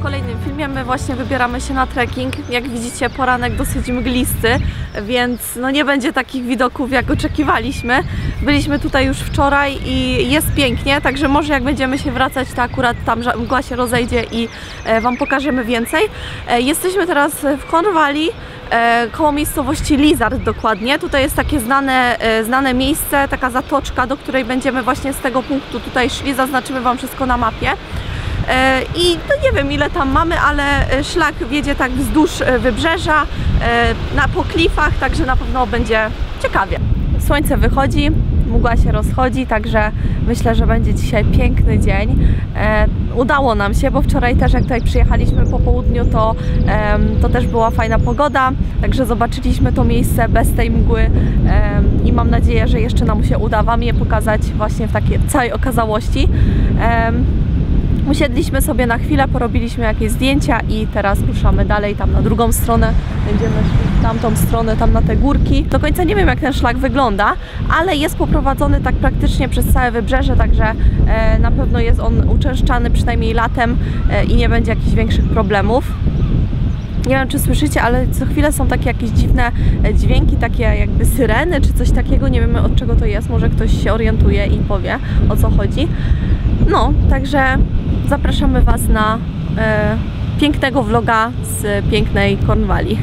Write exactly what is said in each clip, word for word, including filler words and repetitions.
kolejnym filmie. My właśnie wybieramy się na trekking. Jak widzicie, poranek dosyć mglisty, więc no nie będzie takich widoków, jak oczekiwaliśmy. Byliśmy tutaj już wczoraj i jest pięknie, także może jak będziemy się wracać, to akurat tam mgła się rozejdzie i Wam pokażemy więcej. Jesteśmy teraz w Cornwalli, koło miejscowości Lizard dokładnie. Tutaj jest takie znane, znane miejsce, taka zatoczka, do której będziemy właśnie z tego punktu tutaj szli. Zaznaczymy Wam wszystko na mapie. I no nie wiem, ile tam mamy, ale szlak wiedzie tak wzdłuż wybrzeża, na, po klifach, także na pewno będzie ciekawie. Słońce wychodzi, mgła się rozchodzi, także myślę, że będzie dzisiaj piękny dzień. E, udało nam się, bo wczoraj też jak tutaj przyjechaliśmy po południu, to, e, to też była fajna pogoda, także zobaczyliśmy to miejsce bez tej mgły e, i mam nadzieję, że jeszcze nam się uda Wam je pokazać właśnie w takiej całej okazałości. E, Usiedliśmy sobie na chwilę, porobiliśmy jakieś zdjęcia i teraz ruszamy dalej tam na drugą stronę. Będziemy szli w tamtą stronę, tam na te górki. Do końca nie wiem, jak ten szlak wygląda, ale jest poprowadzony tak praktycznie przez całe wybrzeże, także e, na pewno jest on uczęszczany przynajmniej latem e, i nie będzie jakichś większych problemów. Nie wiem, czy słyszycie, ale co chwilę są takie jakieś dziwne dźwięki, takie jakby syreny, czy coś takiego. Nie wiemy, od czego to jest. Może ktoś się orientuje i powie, o co chodzi. No, także zapraszamy Was na e, pięknego vloga z pięknej Cornwalli.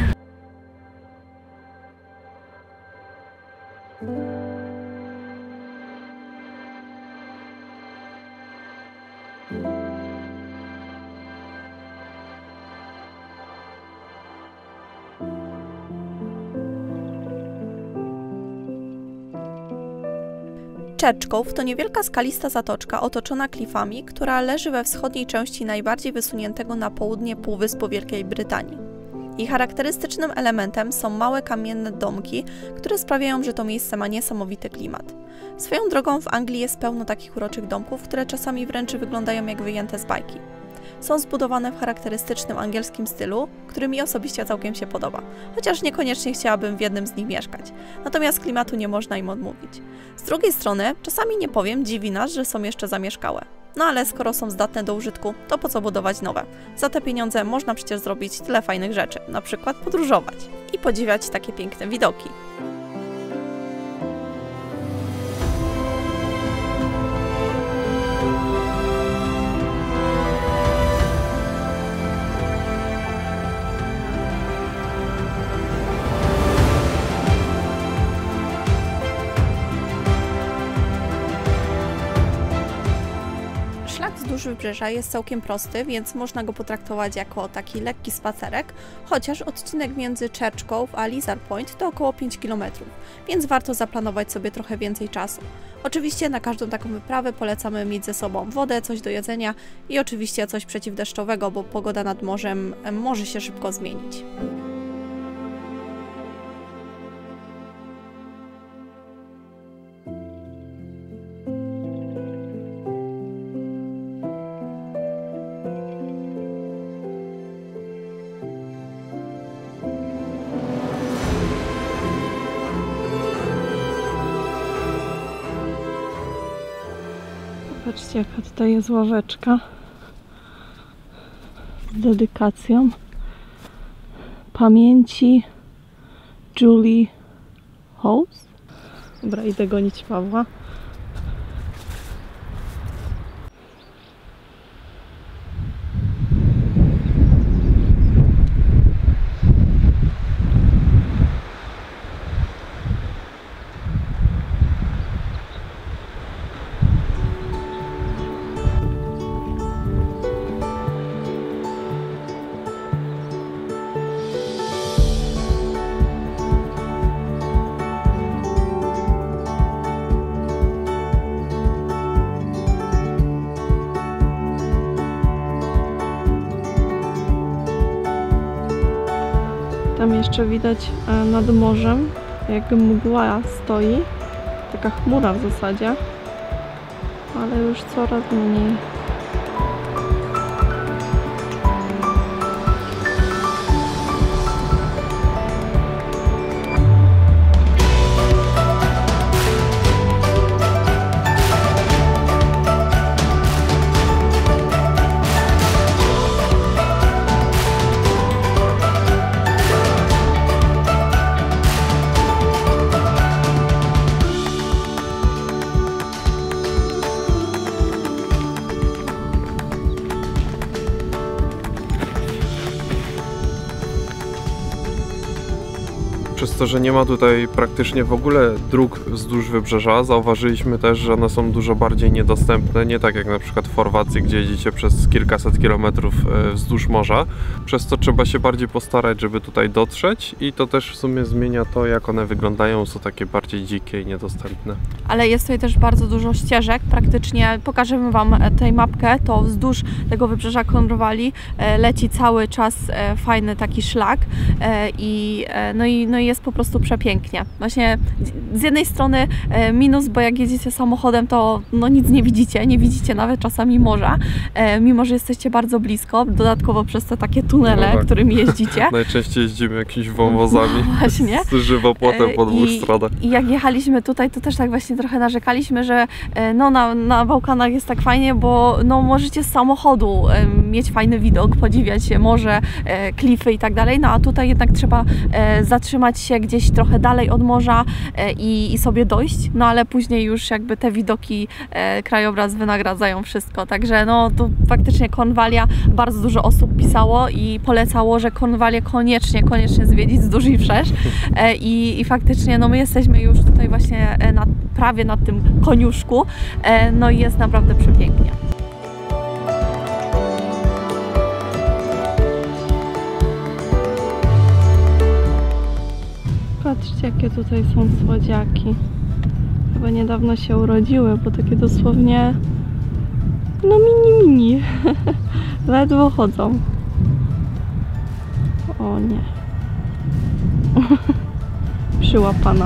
Church Cove to niewielka skalista zatoczka otoczona klifami, która leży we wschodniej części najbardziej wysuniętego na południe półwyspu Wielkiej Brytanii. Jej charakterystycznym elementem są małe kamienne domki, które sprawiają, że to miejsce ma niesamowity klimat. Swoją drogą w Anglii jest pełno takich uroczych domków, które czasami wręcz wyglądają jak wyjęte z bajki. Są zbudowane w charakterystycznym angielskim stylu, który mi osobiście całkiem się podoba, chociaż niekoniecznie chciałabym w jednym z nich mieszkać. Natomiast klimatu nie można im odmówić. Z drugiej strony, czasami nie powiem, dziwi nas, że są jeszcze zamieszkałe. No ale skoro są zdatne do użytku, to po co budować nowe? Za te pieniądze można przecież zrobić tyle fajnych rzeczy, na przykład podróżować i podziwiać takie piękne widoki. Wzdłuż wybrzeża jest całkiem prosty, więc można go potraktować jako taki lekki spacerek, chociaż odcinek między Church Cove a Lizard Point to około pięć kilometrów, więc warto zaplanować sobie trochę więcej czasu. Oczywiście na każdą taką wyprawę polecamy mieć ze sobą wodę, coś do jedzenia i oczywiście coś przeciwdeszczowego, bo pogoda nad morzem może się szybko zmienić. Patrzcie, jaka tutaj jest ławeczka z dedykacją pamięci Julie House. Dobra, idę gonić Pawła. Tam jeszcze widać nad morzem, jak mgła stoi, taka chmura w zasadzie, ale już coraz mniej. Przez to, że nie ma tutaj praktycznie w ogóle dróg wzdłuż wybrzeża, zauważyliśmy też, że one są dużo bardziej niedostępne, nie tak jak na przykład w Chorwacji, gdzie jedziecie przez kilkaset kilometrów wzdłuż morza. Przez to trzeba się bardziej postarać, żeby tutaj dotrzeć i to też w sumie zmienia to, jak one wyglądają, są takie bardziej dzikie i niedostępne. Ale jest tutaj też bardzo dużo ścieżek, praktycznie pokażemy Wam tę mapkę, to wzdłuż tego wybrzeża Cornwalli leci cały czas fajny taki szlak i no i, no i jest po prostu przepięknie. Właśnie z jednej strony minus, bo jak jedziecie samochodem, to no nic nie widzicie, nie widzicie nawet czasami morza, mimo że jesteście bardzo blisko, dodatkowo przez te takie tunele, no tak, którymi jeździcie. Najczęściej jeździmy jakimiś wąwozami no właśnie. z żywopłotem po dwóch I, stronach. I jak jechaliśmy tutaj, to też tak właśnie trochę narzekaliśmy, że no na, na Bałkanach jest tak fajnie, bo no możecie z samochodu mieć fajny widok, podziwiać morze, klify i tak dalej, no a tutaj jednak trzeba zatrzymać się gdzieś trochę dalej od morza i, i sobie dojść, no ale później już jakby te widoki, krajobraz wynagradzają wszystko, także no tu faktycznie Cornwallia, bardzo dużo osób pisało i polecało, że Cornwallię koniecznie, koniecznie zwiedzić wzdłuż i wszerz i, i faktycznie no my jesteśmy już tutaj właśnie na, prawie na tym koniuszku, no i jest naprawdę przepięknie. Patrzcie, jakie tutaj są słodziaki. Chyba niedawno się urodziły, bo takie dosłownie no mini mini. Ledwo chodzą. O nie. Przyłapana.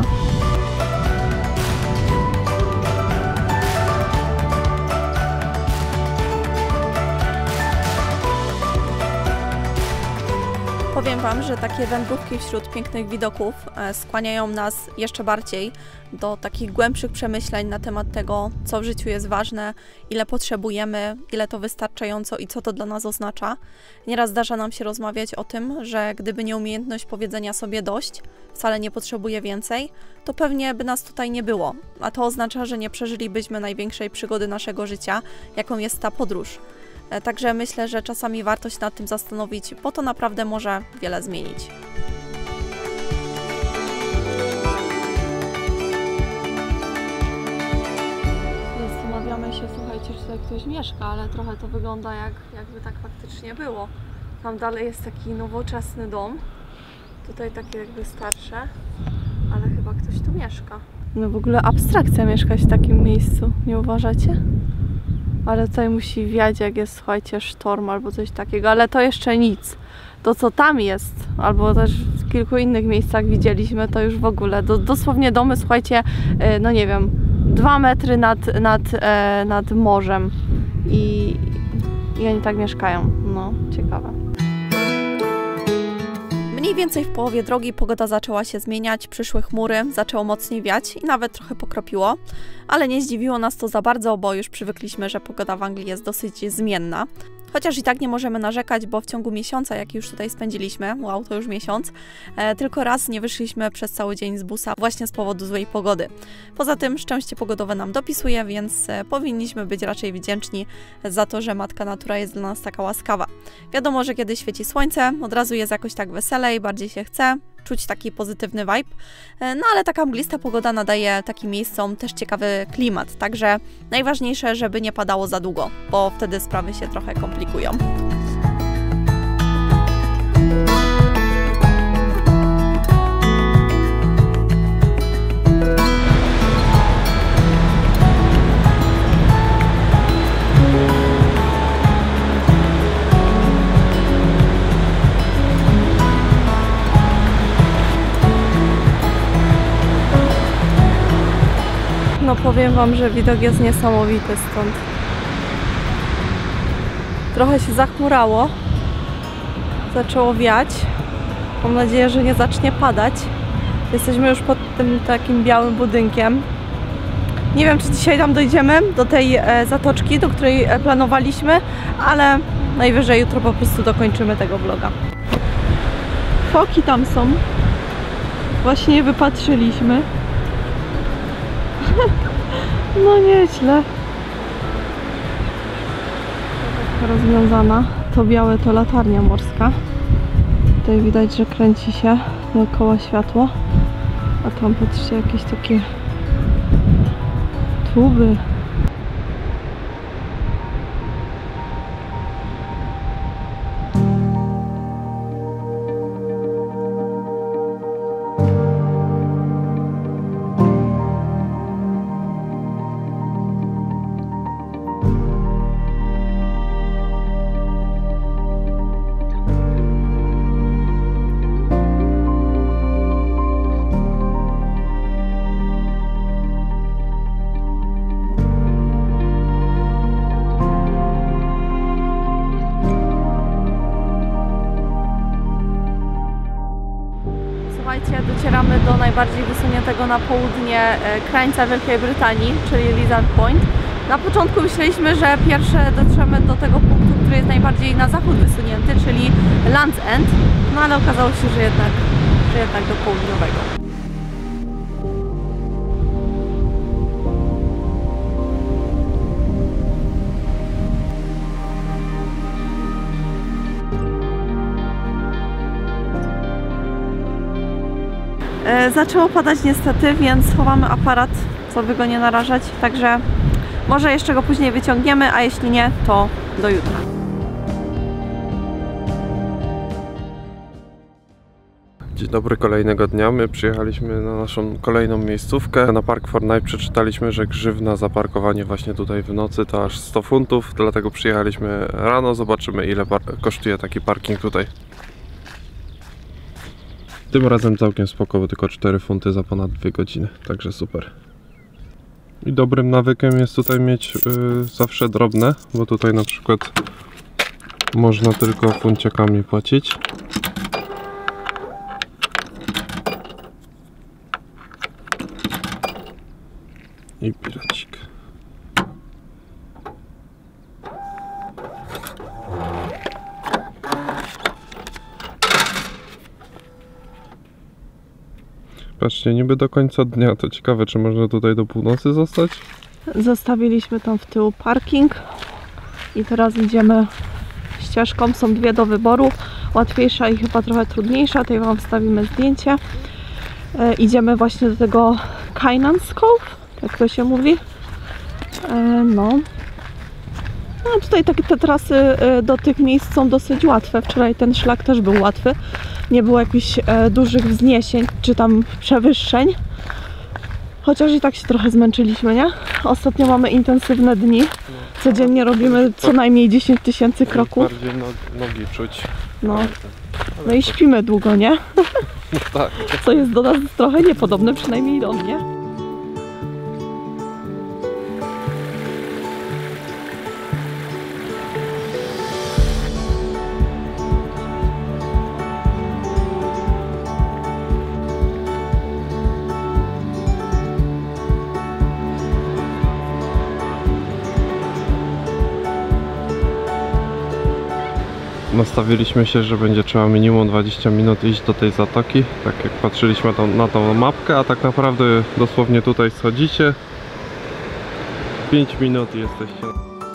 Powiem Wam, że takie wędrówki wśród pięknych widoków skłaniają nas jeszcze bardziej do takich głębszych przemyśleń na temat tego, co w życiu jest ważne, ile potrzebujemy, ile to wystarczająco i co to dla nas oznacza. Nieraz zdarza nam się rozmawiać o tym, że gdyby nie umiejętność powiedzenia sobie dość, wcale nie potrzebuję więcej, to pewnie by nas tutaj nie było. A to oznacza, że nie przeżylibyśmy największej przygody naszego życia, jaką jest ta podróż. Także myślę, że czasami warto się nad tym zastanowić, bo to naprawdę może wiele zmienić. Zastanawiamy się, słuchajcie, czy tutaj ktoś mieszka, ale trochę to wygląda jak, jakby tak faktycznie było. Tam dalej jest taki nowoczesny dom, tutaj takie jakby starsze, ale chyba ktoś tu mieszka. No w ogóle abstrakcja mieszkać w takim miejscu, nie uważacie? Ale tutaj musi wiać, jak jest, słuchajcie, sztorm albo coś takiego, ale to jeszcze nic. To, co tam jest, albo też w kilku innych miejscach widzieliśmy, to już w ogóle. Do, dosłownie domy, słuchajcie, no nie wiem, dwa metry nad, nad, e, nad morzem i, i oni tak mieszkają. No, ciekawe. Mniej więcej w połowie drogi pogoda zaczęła się zmieniać, przyszły chmury, zaczęło mocniej wiać i nawet trochę pokropiło, ale nie zdziwiło nas to za bardzo, bo już przywykliśmy, że pogoda w Anglii jest dosyć zmienna. Chociaż i tak nie możemy narzekać, bo w ciągu miesiąca, jaki już tutaj spędziliśmy, wow, to już miesiąc, e, tylko raz nie wyszliśmy przez cały dzień z busa właśnie z powodu złej pogody. Poza tym szczęście pogodowe nam dopisuje, więc e, powinniśmy być raczej wdzięczni za to, że matka natura jest dla nas taka łaskawa. Wiadomo, że kiedy świeci słońce, od razu jest jakoś tak weselej, bardziej się chce, czuć taki pozytywny vibe, no ale taka mglista pogoda nadaje takim miejscom też ciekawy klimat, także najważniejsze, żeby nie padało za długo, bo wtedy sprawy się trochę komplikują. No powiem Wam, że widok jest niesamowity stąd. Trochę się zachmurało. Zaczęło wiać. Mam nadzieję, że nie zacznie padać. Jesteśmy już pod tym takim białym budynkiem. Nie wiem, czy dzisiaj tam dojdziemy, do tej e, zatoczki, do której e, planowaliśmy, ale najwyżej jutro po prostu dokończymy tego vloga. Foki tam są. Właśnie je wypatrzyliśmy. No nieźle. Rozwiązana. To białe to latarnia morska. Tutaj widać, że kręci się dookoła światło. A tam patrzcie, jakieś takie tuby. Słuchajcie, docieramy do najbardziej wysuniętego na południe krańca Wielkiej Brytanii, czyli Lizard Point. Na początku myśleliśmy, że pierwsze dotrzemy do tego punktu, który jest najbardziej na zachód wysunięty, czyli Land's End, no ale okazało się, że jednak, że jednak do południowego. Zaczęło padać niestety, więc chowamy aparat, co by go nie narażać, także może jeszcze go później wyciągniemy, a jeśli nie, to do jutra. Dzień dobry kolejnego dnia. My przyjechaliśmy na naszą kolejną miejscówkę. Na Park for Night przeczytaliśmy, że grzywna za parkowanie właśnie tutaj w nocy to aż sto funtów, dlatego przyjechaliśmy rano. Zobaczymy, ile kosztuje taki parking tutaj. Tym razem całkiem spoko, bo tylko cztery funty za ponad dwie godziny, także super. I dobrym nawykiem jest tutaj mieć yy, zawsze drobne, bo tutaj na przykład można tylko funciakami płacić. I piracik. Patrzcie, niby do końca dnia, to ciekawe, czy można tutaj do północy zostać? Zostawiliśmy tam w tyłu parking i teraz idziemy ścieżką. Są dwie do wyboru, łatwiejsza i chyba trochę trudniejsza. Tutaj wam wstawimy zdjęcie. E, idziemy właśnie do tego Kynan's Cove, jak to się mówi. E, no. No tutaj takie te trasy do tych miejsc są dosyć łatwe. Wczoraj ten szlak też był łatwy. Nie było jakichś e, dużych wzniesień czy tam przewyższeń. Chociaż i tak się trochę zmęczyliśmy, nie? Ostatnio mamy intensywne dni. Codziennie robimy co najmniej dziesięć tysięcy kroków. Bardziej nogi czuć. No. No i śpimy długo, nie? Tak. Co jest do nas trochę niepodobne, przynajmniej do mnie. Nastawiliśmy się, że będzie trzeba minimum dwadzieścia minut iść do tej zatoki, tak jak patrzyliśmy tam, na tą mapkę, a tak naprawdę dosłownie tutaj schodzicie, pięć minut i jesteście.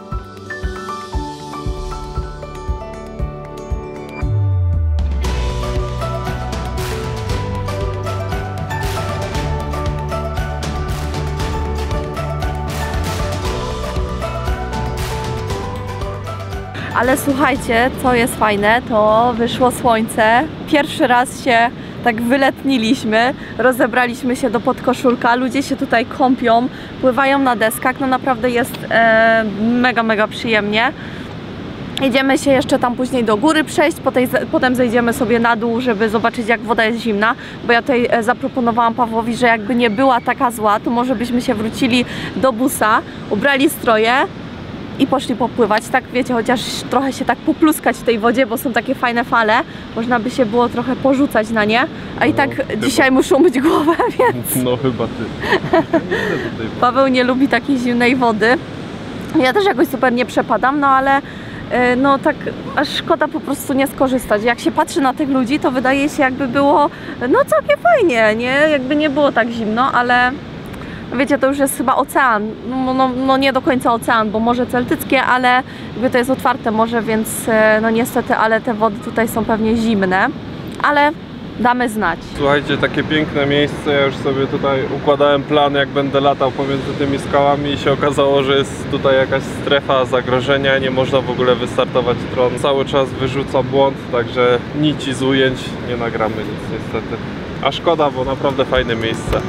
Ale słuchajcie, co jest fajne, to wyszło słońce. Pierwszy raz się tak wyletniliśmy, rozebraliśmy się do podkoszulka, ludzie się tutaj kąpią, pływają na deskach, no naprawdę jest e, mega, mega przyjemnie. Idziemy się jeszcze tam później do góry przejść, potem, potem zejdziemy sobie na dół, żeby zobaczyć, jak woda jest zimna, bo ja tutaj zaproponowałam Pawłowi, że jakby nie była taka zła, to może byśmy się wrócili do busa, ubrali stroje i poszli popływać, tak wiecie, chociaż trochę się tak popluskać w tej wodzie, bo są takie fajne fale, można by się było trochę porzucać na nie, a i tak no, dzisiaj chyba muszą myć głowę, więc... No chyba ty. Paweł nie lubi takiej zimnej wody. Ja też jakoś super nie przepadam, no ale no tak aż szkoda po prostu nie skorzystać. Jak się patrzy na tych ludzi, to wydaje się, jakby było no całkiem fajnie, nie? Jakby nie było tak zimno, ale wiecie, to już jest chyba ocean, no, no, no nie do końca ocean, bo Morze Celtyckie, ale jakby to jest otwarte morze, więc no niestety, ale te wody tutaj są pewnie zimne, ale damy znać. Słuchajcie, takie piękne miejsce, ja już sobie tutaj układałem plan, jak będę latał pomiędzy tymi skałami i się okazało, że jest tutaj jakaś strefa zagrożenia, nie można w ogóle wystartować dron. Cały czas wyrzuca błąd, także nici z ujęć nie nagramy nic niestety. A szkoda, bo naprawdę fajne miejsce.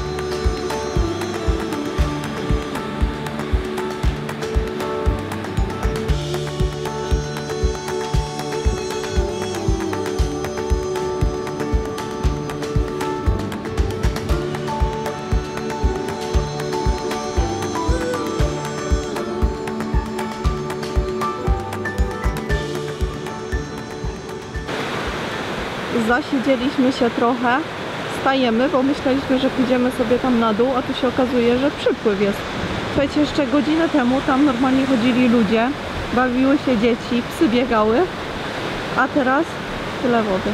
Zasiedzieliśmy się trochę, stajemy, bo myśleliśmy, że pójdziemy sobie tam na dół, a tu się okazuje, że przypływ jest. Słuchajcie, jeszcze godzinę temu tam normalnie chodzili ludzie, bawiły się dzieci, psy biegały, a teraz tyle wody.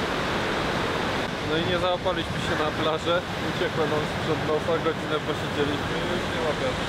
No i nie załapaliśmy się na plażę, uciekło nam sprzed nosa, godzinę posiedzieliśmy i już nie ma plaży.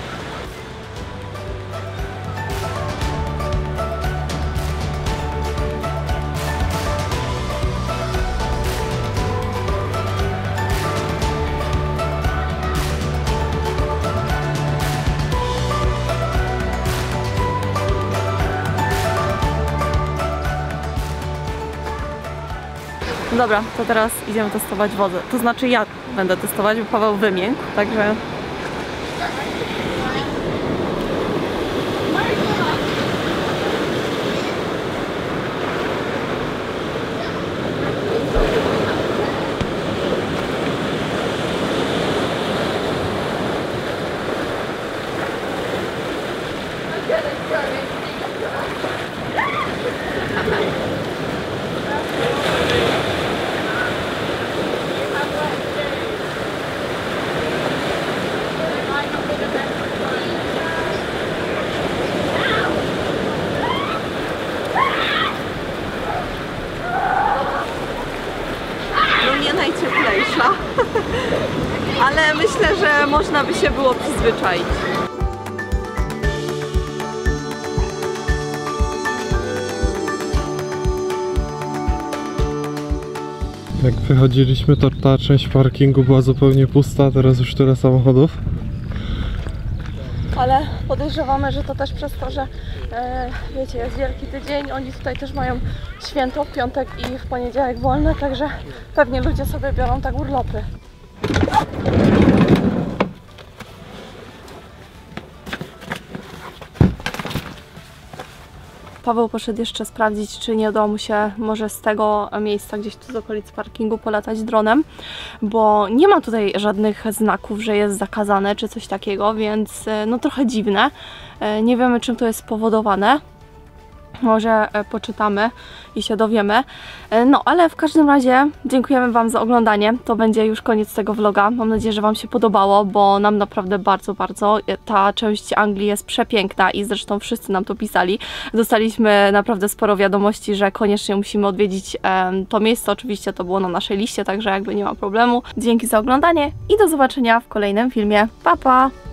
Dobra, to teraz idziemy testować wodę. To znaczy ja będę testować, bo Paweł wymiękł, także... najcieplejsza, ale myślę, że można by się było przyzwyczaić. Jak wychodziliśmy, to ta część parkingu była zupełnie pusta, teraz już tyle samochodów. Ale podejrzewamy, że to też przez to, że e, wiecie, jest Wielki Tydzień, oni tutaj też mają święto w piątek i w poniedziałek wolne, także pewnie ludzie sobie biorą tak urlopy. Paweł poszedł jeszcze sprawdzić, czy nie udało mu się może z tego miejsca, gdzieś tu z okolic parkingu, polatać dronem, bo nie ma tutaj żadnych znaków, że jest zakazane czy coś takiego, więc no trochę dziwne. Nie wiemy, czym to jest spowodowane. Może poczytamy i się dowiemy. No, ale w każdym razie dziękujemy Wam za oglądanie. To będzie już koniec tego vloga. Mam nadzieję, że Wam się podobało, bo nam naprawdę bardzo, bardzo ta część Anglii jest przepiękna i zresztą wszyscy nam to pisali. Dostaliśmy naprawdę sporo wiadomości, że koniecznie musimy odwiedzić um, to miejsce. Oczywiście to było na naszej liście, także jakby nie ma problemu. Dzięki za oglądanie i do zobaczenia w kolejnym filmie. Pa, pa!